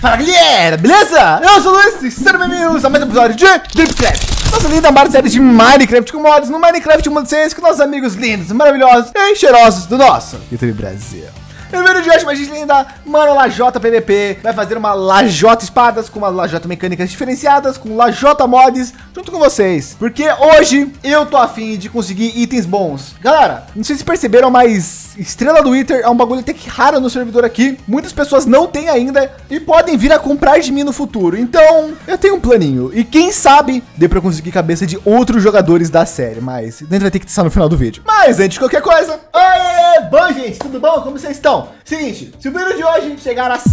Fala galera, beleza? Eu sou o Luiz e sejam bem-vindos a mais um episódio de Dripcraft. Nossa linda amada série de Minecraft com mods no Minecraft Mundo 6 com nossos amigos lindos, maravilhosos e cheirosos do nosso YouTube Brasil. No vídeo de hoje, uma gente linda, mano, Lajota PVP vai fazer uma Lajota espadas com uma Lajota mecânicas diferenciadas, com Lajota mods, junto com vocês. Porque hoje eu tô afim de conseguir itens bons. Galera, não sei se perceberam, mas Estrela do Wither é um bagulho até que raro no servidor aqui. Muitas pessoas não têm ainda e podem vir a comprar de mim no futuro. Então, eu tenho um planinho. E quem sabe dê pra conseguir cabeça de outros jogadores da série. Mas a gente vai ter que testar no final do vídeo. Mas antes de qualquer coisa... Oi, bom, gente, tudo bom? Como vocês estão? Seguinte, se o vídeo de hoje chegar a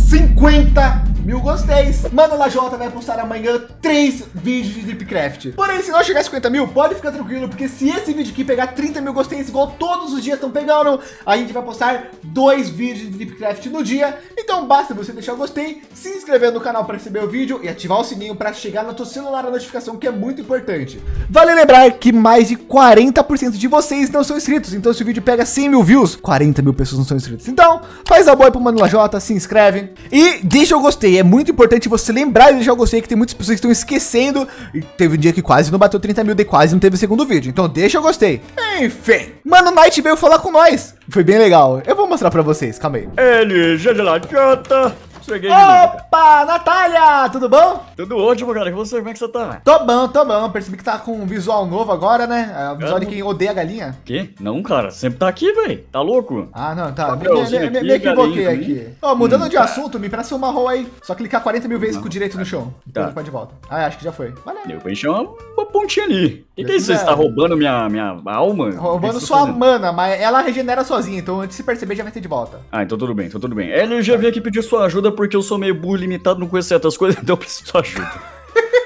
50 mil gosteis, mano, Lajota vai postar amanhã 3 vídeos de Dripcraft. Porém, se não chegar a 50 mil, pode ficar tranquilo, porque se esse vídeo aqui pegar 30 mil gosteis, igual todos os dias estão pegando, a gente vai postar 2 vídeos de Dripcraft no dia. Então basta você deixar o gostei, se inscrever no canal para receber o vídeo e ativar o sininho para chegar no teu celular a notificação, que é muito importante. Vale lembrar que mais de 40% de vocês não são inscritos, então se o vídeo pega 100 mil views, 40 mil pessoas não são inscritas. Então, faz a boa pro Mano Lajota, se inscreve e deixa o gostei. É muito importante você lembrar de deixar o gostei, que tem muitas pessoas que estão esquecendo. E teve um dia que quase não bateu 30 mil, de quase não teve o segundo vídeo. Então deixa o gostei. Enfim, Mano Knight veio falar com nós. Foi bem legal. Eu vou mostrar pra vocês, calma aí. Ele, já de Lajota. Cheguei de Opa, Natália, tudo bom? Tudo ótimo, cara. E você, como é que você tá? Tô bom. Percebi que tá com um visual novo agora, né? É o visual de quem odeia a galinha. Que? Não, cara. Sempre tá aqui, velho. Tá louco? Ah, não, tá. Me equivoquei aqui. Ó, mudando de assunto, me presta uma roll aí. Só clicar 40 mil vezes com o direito no chão. Então vai de volta. Ah, acho que já foi. Valeu. Eu vou encher uma pontinha ali. O que é isso? Você tá roubando minha alma? Roubando sua mana, mas ela regenera sozinha. Então antes de se perceber, já vai ter de volta. Ah, então tudo bem, Ele já veio aqui pedir sua ajuda porque eu sou meio burro limitado, não conheço certas coisas, então eu preciso de sua ajuda.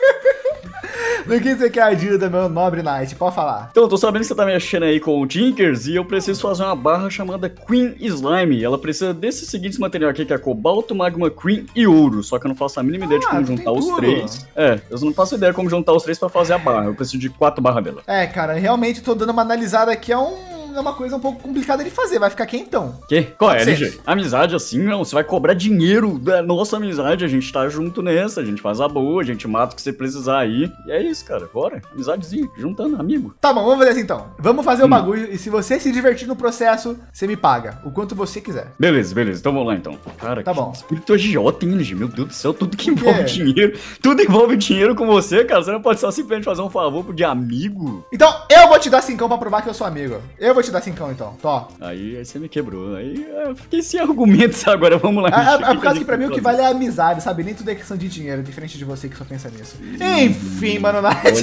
No que você quer ajuda, meu nobre Knight? Pode falar. Então, eu tô sabendo que você tá mexendo aí com o Tinkers e eu preciso fazer uma barra chamada Queen Slime. Ela precisa desses seguintes materiais aqui, que é cobalto, magma, cream e ouro. Só que eu não faço a mínima ideia de como juntar os três. É, eu não faço ideia como juntar os três pra fazer a barra. Eu preciso de 4 barras dela. É, cara, realmente tô dando uma analisada aqui, é uma coisa um pouco complicada de fazer, vai ficar quentão. Que? Qual é, LG? Amizade assim, não, você vai cobrar dinheiro da nossa amizade, a gente tá junto nessa, a gente faz a boa, a gente mata o que você precisar aí. E é isso, cara, bora, amizadezinha, juntando, amigo. Tá bom, vamos fazer assim então. Vamos fazer o bagulho e se você se divertir no processo, você me paga, o quanto você quiser. Beleza, então vamos lá então. Cara, tá bom. Espírito agiota, hein, LG? Meu Deus do céu, tudo que envolve dinheiro, tudo envolve dinheiro com você, cara, você não pode só simplesmente fazer um favor de amigo. Então, eu vou te dar 5 pra provar que eu sou amigo. Eu vou te dar 5 então. Aí você me quebrou. Aí eu fiquei sem argumentos agora. Vamos lá. É por causa que pra mim o que vale é a amizade, sabe? Nem tudo é questão de dinheiro, diferente de você que só pensa nisso. Enfim, Mano Knight.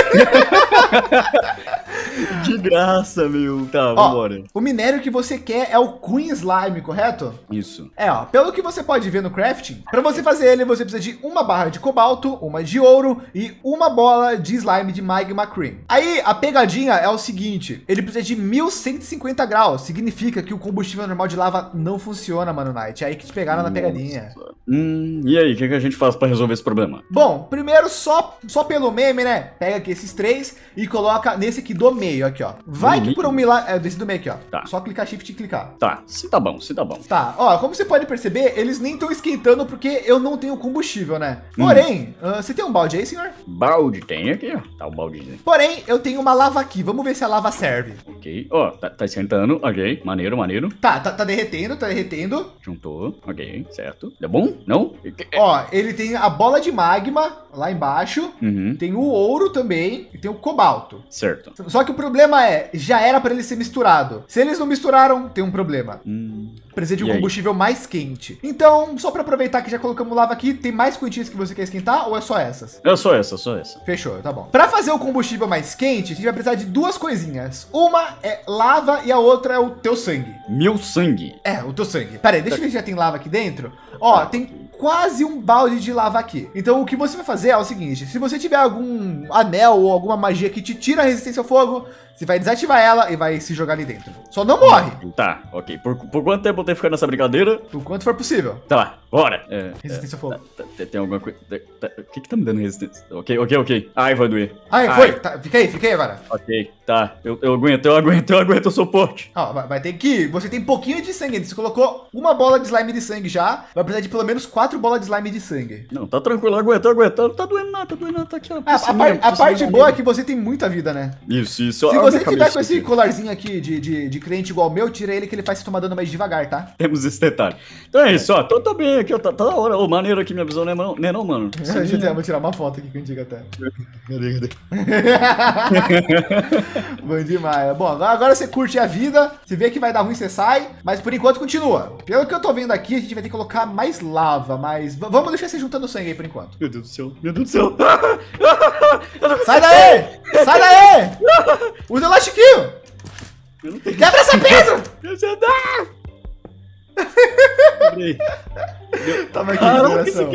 De graça, meu. Tá, vambora. O minério que você quer é o Queen Slime, correto? Isso. É, ó. Pelo que você pode ver no crafting, pra você fazer ele, você precisa de uma barra de cobalto, uma de ouro e uma bola de slime de magma cream. Aí, a pegadinha é o seguinte. Ele precisa de 1150 graus. Significa que o combustível normal de lava não funciona, Mano Knight. É aí que te pegaram na pegadinha. E aí, o que a gente faz pra resolver esse problema? Bom, primeiro, só pelo meme, né? Pega aqui esses 3 e coloca nesse aqui do meio, aqui, ó. Vai que por um milagre... É, desse do meio aqui, ó. Tá. Só clicar Shift e clicar. Tá, se tá bom. Tá, ó, como você pode perceber, eles nem estão esquentando porque eu não tenho combustível, né? Porém, você tem um balde aí, senhor? Balde, tem aqui, ó. Tá o baldinho. Porém, eu tenho uma lava aqui. Vamos ver se a lava serve. Ok, ó, tá esquentando, ok. Maneiro. Tá derretendo. Juntou, ok, certo. É bom? Não? Ó, ele tem a bola de magma lá embaixo. Tem o ouro também e tem o cobalto. Certo. Só que o problema é, já era para ele ser misturado. Se eles não misturaram, tem um problema. Precisa de um combustível mais quente. Então, só para aproveitar que já colocamos lava aqui, tem mais quantias que você quer esquentar ou é só essas? É só essa. Fechou, tá bom. Para fazer o combustível mais quente, a gente vai precisar de 2 coisinhas. Uma é lava e a outra é o teu sangue. Meu sangue? É, o teu sangue. Pera aí, deixa eu ver se já tem lava aqui dentro. Ó, tem quase um balde de lava aqui. Então o que você vai fazer é o seguinte, se você tiver algum anel ou alguma magia que te tira a resistência ao fogo, você vai desativar ela e vai se jogar ali dentro. Só não morre. Tá, ok. Por quanto tempo eu tenho que ficar nessa brincadeira? Por quanto for possível. Tá, Bora! Resistência ao fogo. Tem alguma coisa... O que tá me dando resistência? Ok. Ai, vai doer. Ai, foi. Tá, fiquei agora. Ok, tá. Eu aguento o suporte. Ó, vai ter que... Você tem pouquinho de sangue. Você colocou uma bola de slime de sangue já. Vai precisar de pelo menos 4 bolas de slime de sangue. Não, tá tranquilo, aguento. Não tá doendo nada, Tá aqui, ó. A parte boa é que você tem muita vida, né? Isso. Se você tiver com esse colarzinho aqui de crente igual o meu, tira ele que ele faz você tomar dano mais devagar, tá? Temos esse detalhe. Então é isso, ó. Tô bem aqui, ó. Tá da hora. Ô, maneiro aqui minha visão, né, não, mano? Vou tirar uma foto aqui contigo até. Cadê? Bom demais. Bom, agora você curte a vida. Você vê que vai dar ruim, você sai. Mas por enquanto continua. Pelo que eu tô vendo aqui, a gente vai ter que colocar mais lava. Mas vamos deixar você juntando sangue aí por enquanto. Meu Deus do céu. Sai daí! Sai daí! Usa o elastiquinho! Quebra essa pedra! Tava aqui de coração.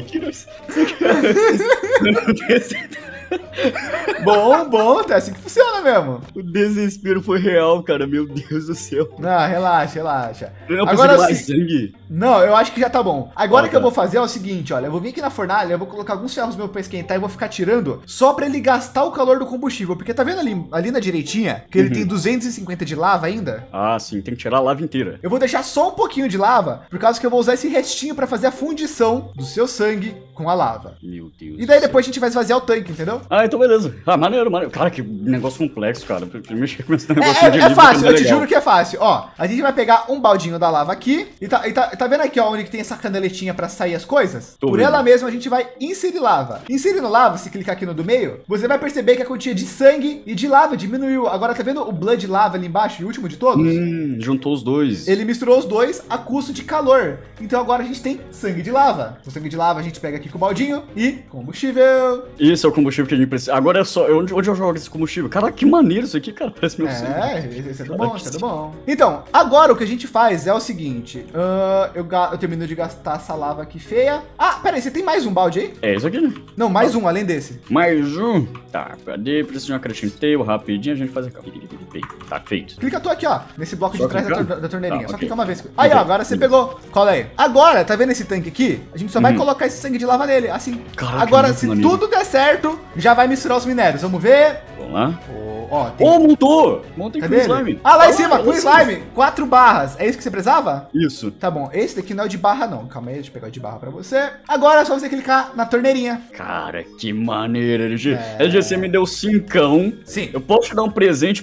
Bom, é assim que funciona mesmo. O desespero foi real, cara. Meu Deus do céu. Não, relaxa. Eu agora mais sangue. Não, eu acho que já tá bom. Agora o que eu vou fazer é o seguinte, olha. Eu vou vir aqui na fornalha, eu vou colocar alguns ferros meu pra esquentar e vou ficar tirando só pra ele gastar o calor do combustível. Porque tá vendo ali na direitinha que ele tem 250 de lava ainda? Ah, sim. Tem que tirar a lava inteira. Eu vou deixar só um pouquinho de lava, por causa que eu vou usar esse restinho pra fazer a fundição do seu sangue com a lava. Meu Deus. E daí depois a gente vai esvaziar o tanque, entendeu? Ah, então beleza. Ah, maneiro. Cara, que negócio complexo, cara. Primeiro mexer com esse negócio de é fácil, eu te juro que é fácil. Ó, a gente vai pegar um baldinho da lava aqui e tá vendo aqui, ó, onde que tem essa caneletinha pra sair as coisas? Por ela mesma a gente vai inserir lava. Inserindo lava, se clicar aqui no do meio, você vai perceber que a quantia de sangue e de lava diminuiu. Agora tá vendo o Blood Lava ali embaixo, o último de todos? Juntou os dois. Ele misturou os dois a custo de calor. Então agora a gente tem sangue de lava. O sangue de lava a gente pega aqui com o baldinho e combustível. Esse é o combustível que a gente precisa. Agora é só, onde eu jogo esse combustível? Cara, que maneiro isso aqui, cara. Parece meu sangue. Esse é do bom, esse é do bom. Então, agora o que a gente faz é o seguinte. Eu termino de gastar essa lava aqui feia. Ah, pera aí, você tem mais um balde aí? É isso aqui, né? Não, mais um, além desse. Mais um? Tá, cadê? Preciso de um acrescento table, rapidinho a gente faz aqui. Tá feito. Clica tu aqui, ó, nesse bloco de trás da torneirinha. Tá, só okay. clicar uma vez. Aí, ó, agora você pegou. Cola aí. Agora, tá vendo esse tanque aqui? A gente só vai colocar esse sangue de lava nele, assim. Caraca, agora, se tudo der certo, já vai misturar os minérios. Vamos ver. Vamos lá. Ó, montou! Montei com slime. Ah, lá em cima, com slime. 4 barras. É isso que você precisava? Isso. Tá bom, esse daqui não é o de barra, não. Calma aí, deixa eu pegar o de barra pra você. Agora é só você clicar na torneirinha. Cara, que maneiro, LG. LG, você me deu 5. Sim. Eu posso te dar um presente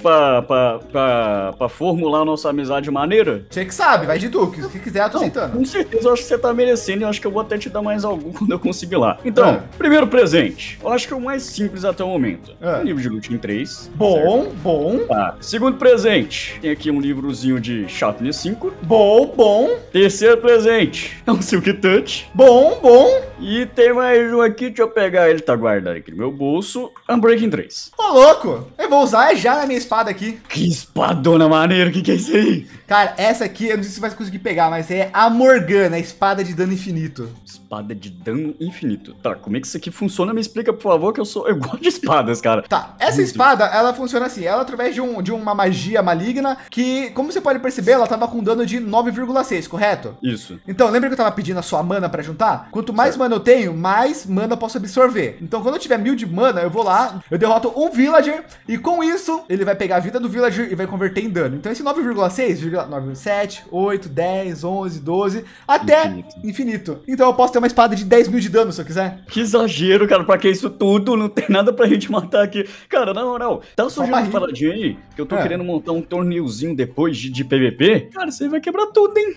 pra formular a nossa amizade maneira? Você que sabe, vai de tu. O que quiser, eu tô aceitando. Com certeza, eu acho que você tá merecendo e eu acho que eu vou até te dar mais algum quando eu conseguir lá. Então, primeiro presente. Eu acho que é o mais simples até o momento. Um livro de Lutin 3. Bom. Tá. Segundo presente, tem aqui um livrozinho de Sharpness 5. Bom. Terceiro presente, é um Silk Touch. Bom. E tem mais um aqui, deixa eu pegar ele, tá guardado aqui no meu bolso. Unbreaking 3. Ô, louco, eu vou usar já na minha espada aqui. Que espadona maneira, que é isso aí? Cara, essa aqui, eu não sei se você vai conseguir pegar, mas é a Morgana, a espada de dano infinito. Espada de dano infinito. Tá, como é que isso aqui funciona? Me explica, por favor, que eu gosto de espadas, cara. Tá, essa espada, ela funciona assim, ela através de uma magia maligna que, como você pode perceber, ela tava com dano de 9,6, correto? Isso. Então, lembra que eu tava pedindo a sua mana pra juntar? Quanto mais mana eu tenho, mais mana eu posso absorver. Então, quando eu tiver 1000 de mana, eu vou lá, eu derroto um villager e com isso, ele vai pegar a vida do villager e vai converter em dano. Então, esse 9,6, 9,7, 8, 10, 11, 12, até infinito. Então, eu posso ter uma espada de 10.000 de dano se eu quiser. Que exagero, cara, pra que isso tudo? Não tem nada pra gente matar aqui. Cara, na moral, tá surgindo umas paradinhas aí que eu tô querendo montar um torneiozinho depois de PVP. Cara, você vai quebrar tudo, hein?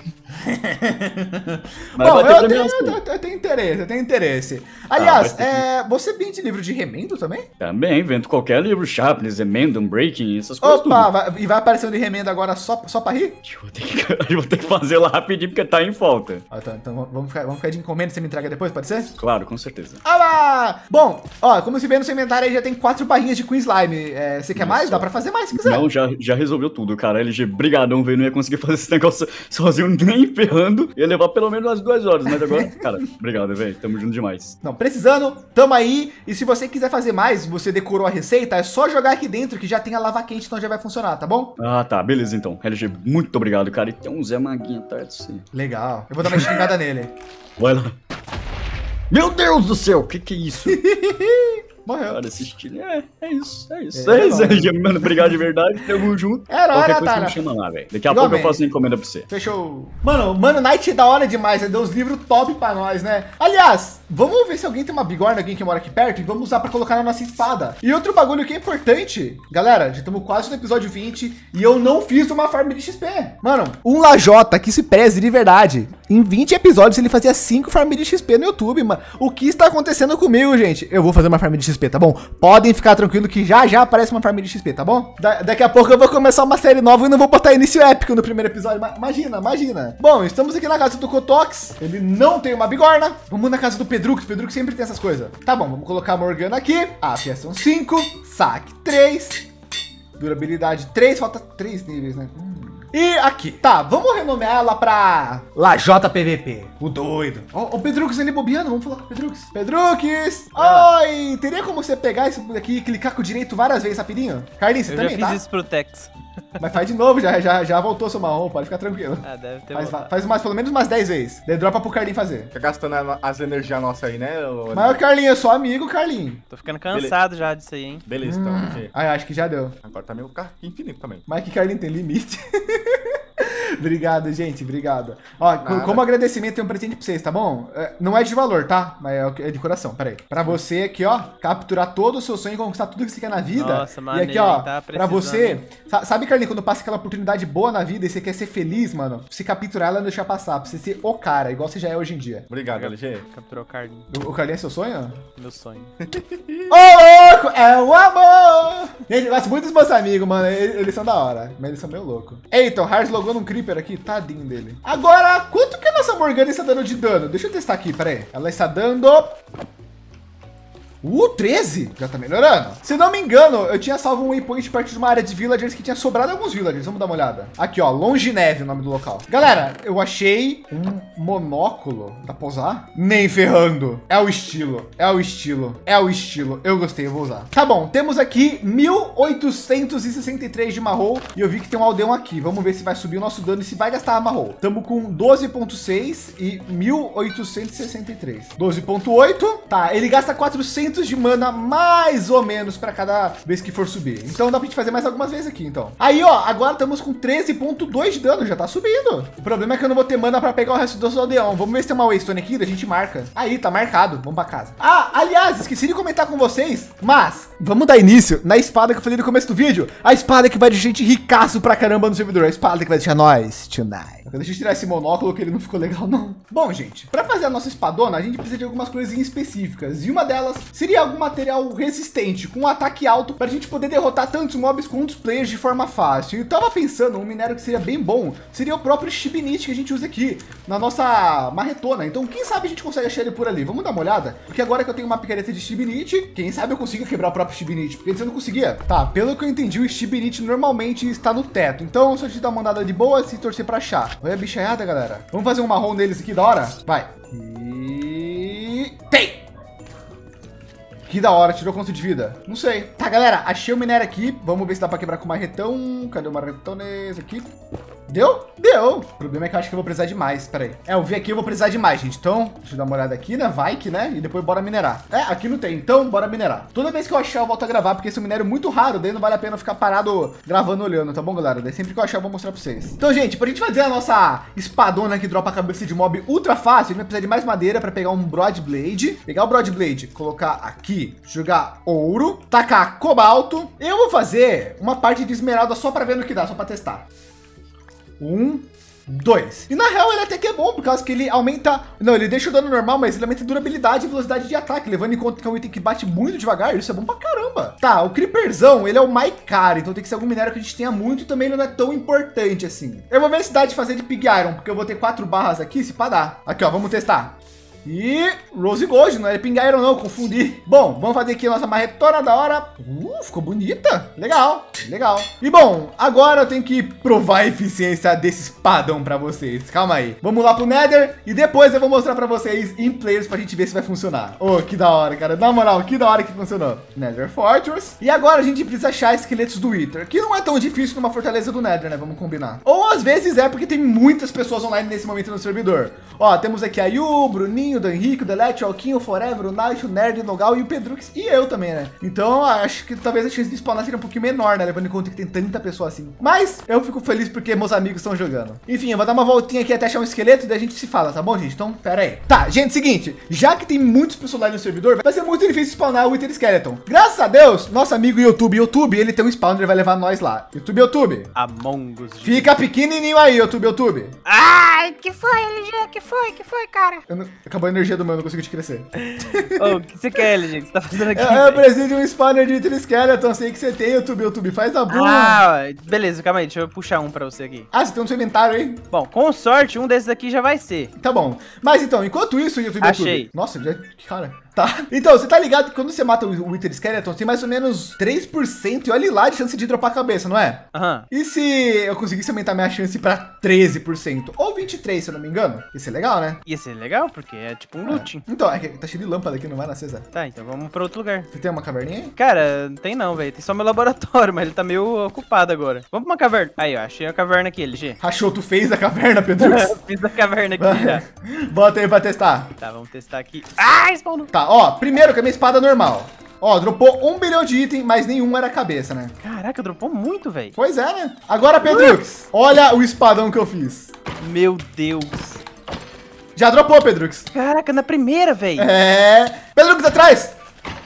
Bom, eu tenho interesse. Aliás, você vende livro de remendo também? Também, vendo qualquer livro, Sharpness, Emenda, Breaking, essas coisas. Opa, e vai aparecer um de remendo agora só pra rir? Eu vou ter que fazer lá rapidinho porque tá em falta. Então vamos ficar de encomenda e você me entrega depois, pode ser? Claro, com certeza. Ah lá! Bom, ó, como se vê no seu inventário aí já tem 4 barrinhas de Queen Slime. Mas você quer mais? Dá pra fazer mais se quiser. Não, já resolveu tudo, cara. LG, brigadão, velho. Não ia conseguir fazer esse negócio sozinho nem ferrando. Ia levar pelo menos umas 2 horas. Mas agora, cara, obrigado, velho. Tamo junto demais. Não, precisando, tamo aí. E se você quiser fazer mais, você decorou a receita, é só jogar aqui dentro que já tem a lava quente, então já vai funcionar, tá bom? Ah, tá. Beleza, então. LG, muito obrigado, cara. E tem um Zé Maguinha atrás de você. Legal. Eu vou dar uma xingada nele. Vai lá. Meu Deus do céu, que é isso? Morreu. Cara, esse estilo é isso. É isso, LG, mano. Obrigado de verdade. Tamo junto. Qualquer coisa me chama lá, velho. Daqui a pouco eu faço uma encomenda pra você. Fechou. Mano, Night é da hora demais, né? Deu uns livros top pra nós, né? Aliás, vamos ver se alguém tem uma bigorna, alguém que mora aqui perto, e vamos usar pra colocar na nossa espada. E outro bagulho que é importante, galera, já estamos quase no episódio 20 e eu não fiz uma farm de XP. Mano, um lajota que se preze de verdade. Em 20 episódios ele fazia 5 farm de XP no YouTube, mano. O que está acontecendo comigo, gente? Eu vou fazer uma farm de XP, tá bom? Podem ficar tranquilo que já aparece uma farm de XP, tá bom? Daqui a pouco eu vou começar uma série nova e não vou botar início épico no primeiro episódio. Imagina. Bom, estamos aqui na casa do Cotox. Ele não tem uma bigorna. Vamos na casa do Pedrux. Pedrux sempre tem essas coisas. Tá bom, vamos colocar a Morgana aqui. AP são 5, saque 3, durabilidade 3, falta 3 níveis, né? E aqui, tá, vamos renomear ela pra Lajota PVP, o doido. Ó, o Pedrux ele bobeando, vamos falar com o Pedrux. Pedrux, oi, teria como você pegar isso daqui e clicar com o direito várias vezes rapidinho? Carlinhos, você também, tá? Eu já fiz isso pro Tex. Mas faz de novo, já voltou seu marrom, pode ficar tranquilo. Ah, deve ter faz mais, pelo menos umas 10 vezes. Daí dropa pro Carlinho fazer. Tá gastando as energias nossas aí, né? Mas o Carlinho é só amigo, Carlinho. Tô ficando cansado já disso aí, hein? Beleza, então. Acho que já deu. Agora também vou ficar infinito também. Mas que Carlinho tem limite. Obrigado, gente, obrigado. Ó, como agradecimento tem um presente pra vocês, tá bom? Não é de valor, tá? Mas é de coração, peraí. Pra você aqui, ó, capturar todo o seu sonho e conquistar tudo que você quer na vida. Nossa, maneiro, e aqui, ó, tá pra você... Sabe, Carlinhos, quando passa aquela oportunidade boa na vida e você quer ser feliz, mano? Se capturar ela e não deixar passar, pra você ser o cara, igual você já é hoje em dia. Obrigado, LG. Capturou o Carlinhos. O Carlinhos é seu sonho? Meu sonho. Ô, louco, é o amor! Gente, eu gosto muito dos meus amigos, mano. Eles são da hora, mas eles são meio loucos. Eita, o Hars logou num Creeper aqui, tadinho dele. Agora, quanto que a nossa Morgana está dando de dano? Deixa eu testar aqui, peraí. Ela está dando... 13? Já tá melhorando. Se não me engano, eu tinha salvo um waypoint perto de uma área de villagers que tinha sobrado alguns villagers. Vamos dar uma olhada. Aqui, ó, Longe Neve, o nome do local. Galera, eu achei um monóculo. Dá pra usar? Nem ferrando. É o estilo. Eu gostei, eu vou usar. Tá bom, temos aqui 1863 de marrom. E eu vi que tem um aldeão aqui. Vamos ver se vai subir o nosso dano e se vai gastar a marrom. Tamo com 12.6 e 1863. 12.8. Tá, ele gasta 400 de mana mais ou menos para cada vez que for subir. Então dá pra gente fazer mais algumas vezes aqui, então. Aí, ó, agora estamos com 13.2 de dano, já tá subindo. O problema é que eu não vou ter mana para pegar o resto do aldeão. Vamos ver se tem uma waystone aqui, da gente marca. Aí, tá marcado. Vamos para casa. Ah, aliás, esqueci de comentar com vocês, mas vamos dar início na espada que eu falei no começo do vídeo. A espada que vai de gente ricaço pra caramba no servidor. A espada que vai deixar nós tonight. Deixa eu tirar esse monóculo que ele não ficou legal, não. Bom, gente, para fazer a nossa espadona, a gente precisa de algumas coisinhas específicas. E uma delas seria algum material resistente, com um ataque alto, para a gente poder derrotar tantos mobs quanto os players de forma fácil. E eu tava pensando, um minério que seria bem bom, seria o próprio Shibinite que a gente usa aqui, na nossa marretona. Então, quem sabe a gente consegue achar ele por ali. Vamos dar uma olhada? Porque agora que eu tenho uma picareta de Shibinite, quem sabe eu consigo quebrar o próprio Shibinite, porque antes eu não conseguia. Tá, pelo que eu entendi, o Shibinite normalmente está no teto. Então, só a gente dar uma andada de boa e torcer para achar. Olha a bichaiada, galera. Vamos fazer um marrom neles aqui, da hora? Vai. E... tem! Que da hora, tirou quanto de vida? Não sei. Tá, galera, achei o minério aqui. Vamos ver se dá pra quebrar com o marretão. Cadê o marretones aqui? Deu? Deu. O problema é que eu acho que eu vou precisar de mais. Pera aí. Eu vi aqui, eu vou precisar de mais, gente. Então, deixa eu dar uma olhada aqui, né? Vai que, né? E depois bora minerar. Aqui não tem. Então, bora minerar. Toda vez que eu achar, eu volto a gravar, porque esse é um minério muito raro. Daí não vale a pena ficar parado gravando, olhando, tá bom, galera? Daí sempre que eu achar, eu vou mostrar pra vocês. Então, gente, pra gente fazer a nossa espadona que dropa a cabeça de mob ultra fácil, a gente vai precisar de mais madeira pra pegar um Broadblade. Pegar o Broadblade, colocar aqui, jogar ouro, tacar cobalto. Eu vou fazer uma parte de esmeralda só pra ver no que dá, só pra testar. 1, 2. E na real ele até que é bom, por causa que ele aumenta... Não, ele deixa o dano normal, mas ele aumenta a durabilidade e velocidade de ataque, levando em conta que é um item que bate muito devagar. Isso é bom pra caramba. Tá, o Creeperzão, ele é o mais caro, então tem que ser algum minério que a gente tenha muito e também ele não é tão importante assim. Eu vou ver se dá de fazer de Pig Iron, porque eu vou ter 4 barras aqui, se pá dá. Aqui, ó, vamos testar. E Rose Gold, não é Pink Iron não, confundi. Bom, vamos fazer aqui a nossa marretona da hora. Ficou bonita. Legal, legal. E bom, agora eu tenho que provar a eficiência desse espadão pra vocês. Calma aí. Vamos lá pro Nether e depois eu vou mostrar pra vocês em players pra gente ver se vai funcionar. Oh, que da hora, cara. Na moral, que da hora que funcionou. Nether Fortress. E agora a gente precisa achar esqueletos do Wither, que não é tão difícil numa fortaleza do Nether, né? Vamos combinar. Ou às vezes é porque tem muitas pessoas online nesse momento no servidor. Ó, temos aqui a Yu, o Bruninho, o Dan Henrique, o Delete, o Alquinho, o Forever, o Night, o Nerd, o Nogal e o Pedrux e eu também, né? Então acho que talvez a chance de spawnar seja um pouquinho menor, né? Levando em conta que tem tanta pessoa assim. Mas eu fico feliz porque meus amigos estão jogando. Enfim, eu vou dar uma voltinha aqui até achar um esqueleto e daí a gente se fala, tá bom, gente? Então, pera aí. Tá, gente, seguinte. Já que tem muitas pessoas lá no servidor, vai ser muito difícil spawnar o Wither Skeleton. Graças a Deus, nosso amigo YouTube, ele tem um spawner, ele vai levar nós lá. YouTube. Among Us. Fica pequenininho aí, YouTube. Ai, que foi, LG? Que foi, cara? Acabou a energia do meu, não consigo te crescer. Ô, o que você quer, LG? O que você tá fazendo aqui? Eu preciso de um spawner de Wither Skeleton, sei que você tem, YouTube. Faz a boa. Ah, beleza, calma aí, deixa eu puxar um pra você aqui. Ah, você tem um seu inventário aí? Bom, com sorte, um desses aqui já vai ser. Tá bom. Mas então, enquanto isso, YouTube. Achei. Nossa, cara. Tá. Então, você tá ligado que quando você mata o Wither Skeleton, tem mais ou menos 3% e olha lá de chance de dropar a cabeça, não é? Aham. E se eu conseguisse aumentar minha chance pra 13%? Ou 23%, se eu não me engano? Ia ser legal, né? Ia ser legal, porque é tipo um looting. Então, é que tá cheio de lâmpada aqui, não vai na César. Tá, então vamos pra outro lugar. Você tem uma caverninha aí? Cara, não tem não, velho. Tem só meu laboratório, mas ele tá meio ocupado agora. Vamos pra uma caverna. Aí, ó, achei a caverna aqui, LG. Rachou, tu fez a caverna, Pedro? Fiz a caverna aqui já. Bota aí pra testar. Tá, vamos testar aqui. Ah, spawnou. Tá, ó, primeiro que a minha espada normal. Ó, dropou 1 bilhão de item, mas nenhum era a cabeça, né? Caraca, dropou muito, velho. Pois é, né? Agora, Pedrux, olha o espadão que eu fiz. Meu Deus. Já dropou, Pedrux. Caraca, na primeira, velho. É. Pedrux, atrás.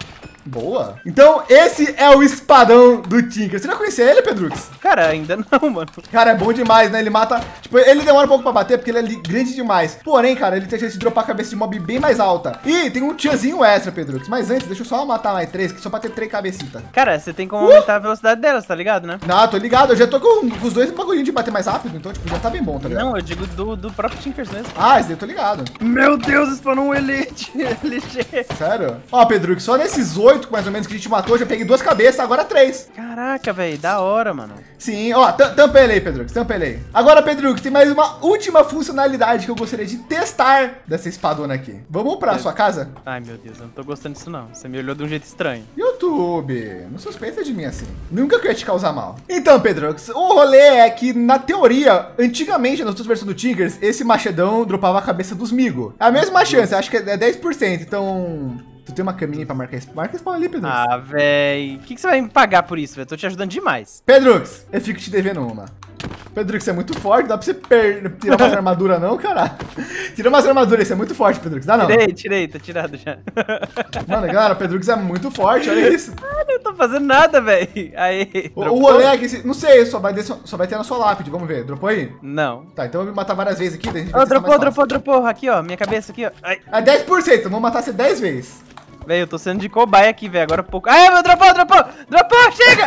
Boa. Então, esse é o espadão do Tinker. Você já conhecia ele, Pedrux? Cara, ainda não, mano. Cara, é bom demais, né? Ele mata... Tipo, ele demora um pouco pra bater, porque ele é grande demais. Porém, cara, ele tem chance de dropar a cabeça de mob bem mais alta. E tem um tiazinho extra, Pedrux. Mas antes, deixa eu só matar mais 3, que só pra ter 3 cabecitas. Cara, você tem como aumentar a velocidade delas, tá ligado, né? Não, tô ligado. Eu já tô com os dois bagulhinhos de bater mais rápido. Então, tipo, já tá bem bom, tá ligado? Não, eu digo do próprio Tinkers mesmo. Ah, esse daí eu tô ligado. Meu Deus, spawnou um Elite. LG. Sério? Ó, Pedrux, só nesses 8, mais ou menos, que a gente matou, já peguei 2 cabeças, agora 3. Caraca, velho, da hora, mano. Sim, ó, tampa ele aí, Pedrux, tampa ele aí. Agora, Pedrux, tem mais uma última funcionalidade que eu gostaria de testar dessa espadona aqui. Vamos pra sua casa? Ai, meu Deus, eu não tô gostando disso não. Você me olhou de um jeito estranho. YouTube, não suspeita de mim assim. Nunca que eu ia te causar mal. Então, Pedrux, o rolê é que, na teoria, antigamente, nas outras versões do Tinkers, esse machadão dropava a cabeça dos Migo. A mesma chance, acho que é 10%, então... Tu tem uma caminha pra marcar esse... Marca esse pau ali, Pedrux. Ah, véi. O que você vai me pagar por isso, velho? Tô te ajudando demais. Pedrux, eu fico te devendo uma. Pedrux, você é muito forte, dá pra você tirar umas armaduras não, cara? Tira umas armaduras aí, você é muito forte, Pedrux, dá não? Tirei, tá tirado já. Mano, galera, o Pedrux é muito forte, olha isso. Ah, não tô fazendo nada, velho. Aí. O rolê é que, não sei, só vai ter na sua lápide, vamos ver, dropou aí? Não. Tá, então eu vou me matar várias vezes aqui, daí a gente Ó, vai testar mais fácil. dropou. Aqui, ó, minha cabeça aqui, ó. Ai. É 10%, então vamos matar você 10 vezes. Velho, eu tô sendo de cobaia aqui, velho, agora pouco. Ai, meu, dropou, chega!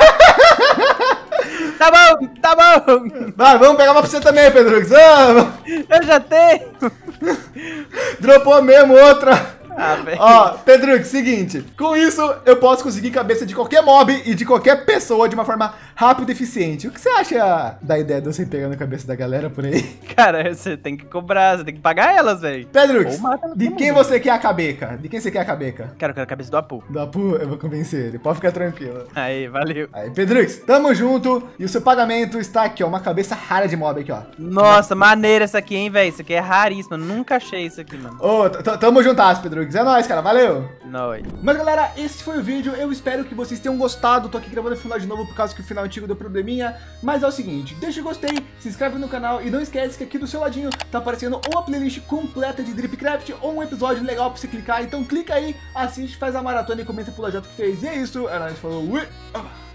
Tá bom. Vai, vamos pegar uma pra você também, Pedrux, vamos. Eu já tenho. Dropou mesmo outra. Ah, velho. Ó, Pedrux, seguinte, com isso eu posso conseguir cabeça de qualquer mob e de qualquer pessoa de uma forma rápida e eficiente. O que você acha da ideia de você pegando a cabeça da galera por aí? Cara, você tem que cobrar, você tem que pagar elas, velho. Pedrux, Ou mata todo de quem mundo. você quer a cabeça? De quem você quer a cabeça? Cara, eu quero a cabeça do Apu. Do Apu, eu vou convencer ele, pode ficar tranquilo. Aí, valeu. Aí, Pedrux, tamo junto e o seu pagamento está aqui, ó, uma cabeça rara de mob aqui, ó. Nossa, maneira essa aqui, hein, velho. Isso aqui é raríssimo. Eu nunca achei isso aqui, mano. Ô, tamo juntas, Pedrux, é nóis, cara, valeu! Nóis. Mas galera, esse foi o vídeo, eu espero que vocês tenham gostado. Tô aqui gravando o final de novo por causa que o final antigo deu probleminha. Mas é o seguinte, deixa o gostei, se inscreve no canal e não esquece que aqui do seu ladinho tá aparecendo uma playlist completa de Dripcraft ou um episódio legal pra você clicar. Então clica aí, assiste, faz a maratona e comenta pro Lajota que fez. E é isso, é nóis, falou, ui!